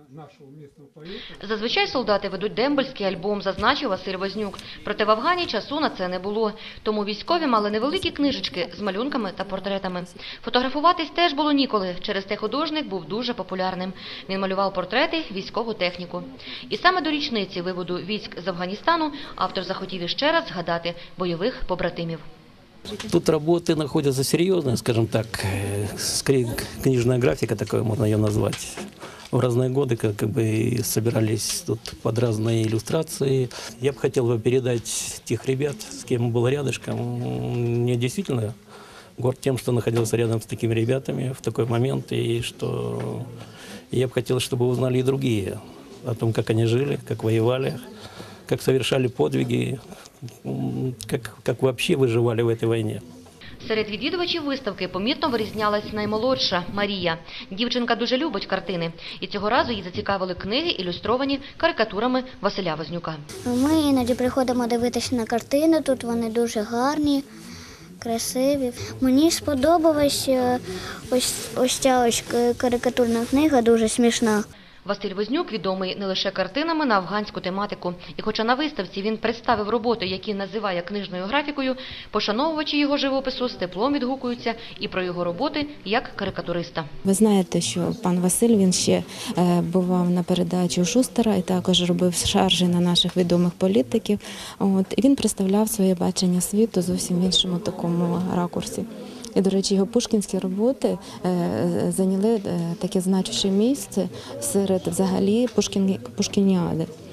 Зазвичай солдати ведуть дембельський альбом, зазначив Василь Вознюк. Проте в Афгані часу на це не було. Тому військові мали невеликі книжечки з малюнками та портретами. Фотографуватись теж було ніколи. Через те художник був дуже популярним. Він малював портрети, військову техніку. І саме до річниці виводу військ з Афганістану автор захотів іще раз згадати бойових побратимів. Тут работы находятся серьезные, скажем так, скорее книжная графика, такое можно ее назвать. В разные годы как бы собирались тут под разные иллюстрации. Я бы хотел передать тех ребят, с кем был рядышком. Мне действительно горд тем, что находился рядом с такими ребятами в такой момент, и что я бы хотел, чтобы узнали и другие о том, как они жили, как воевали, как совершали подвиги, как вообще выживали в этой войне. Серед відвідувачів виставки помітно вирізнялась наймолодша – Марія. Дівчинка дуже любить картини. І цього разу її зацікавили книги, ілюстровані карикатурами Василя Вознюка. Ми іноді приходимо дивитися на картини, тут вони дуже гарні, красиві. Мені сподобалась ось ця карикатурна книга, дуже смішна. Василь Вознюк відомий не лише картинами на афганську тематику. І хоча на виставці він представив роботи, які називає книжною графікою, пошановувачі його живопису з теплом відгукуються і про його роботи як карикатуриста. Ви знаєте, що пан Василь, він ще бував на передачі у Шустера і також робив шаржі на наших відомих політиків. І він представляв своє бачення світу зовсім в іншому такому ракурсі. І, до речі, його пушкінські роботи зайняли таке значуще місце серед взагалі пушкініади.